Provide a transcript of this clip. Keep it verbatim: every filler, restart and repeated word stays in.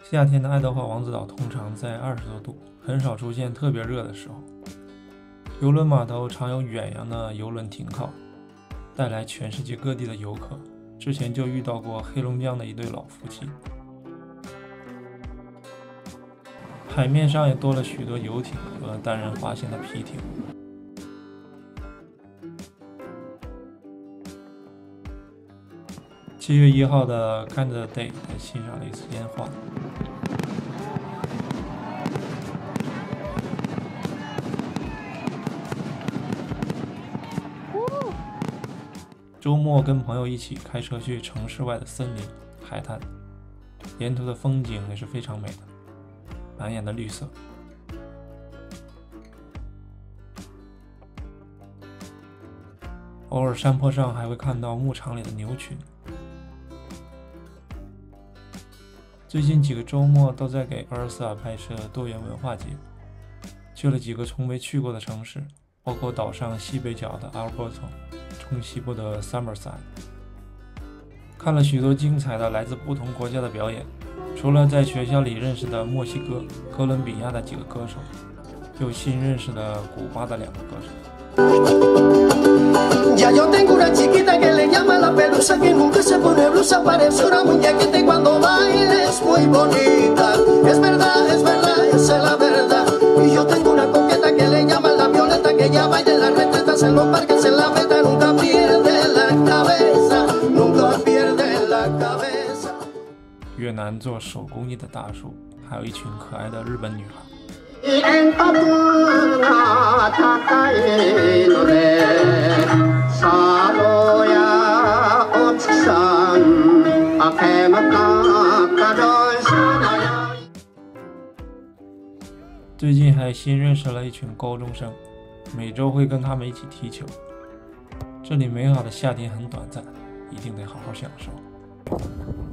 夏天的爱德华王子岛通常在二十多度，很少出现特别热的时候。邮轮码头常有远洋的邮轮停靠，带来全世界各地的游客。之前就遇到过黑龙江的一对老夫妻。海面上也多了许多游艇和单人滑行的皮艇。七月一号的 Canada Day 还欣赏了一次烟花。周末跟朋友一起开车去城市外的森林、海滩，沿途的风景也是非常美的，满眼的绿色。偶尔山坡上还会看到牧场里的牛群。最近几个周末都在给阿尔萨拍摄多元文化节，去了几个从没去过的城市，包括岛上西北角的 Alberta， 中西部的 Summerside， 看了许多精彩的来自不同国家的表演。除了在学校里认识的墨西哥、哥伦比亚的几个歌手，又新认识了古巴的两个歌手。Ya yo tengo una chiquita que le llama la pelusa, que nunca se pone blusa, parece una muñequita y cuando baila es muy bonita. Es verdad, es verdad, esa es la verdad. Y yo tengo una coqueta que le llama la Violeta, que ella baila en las retretas, en los parques, en la meta, nunca pierde la cabeza, nunca pierde la cabeza. 越南做手工艺的大叔，还有一群可爱的日本女孩。最近还新认识了一群高中生，每周会跟他们一起踢球。这里美好的夏天很短暂，一定得好好享受。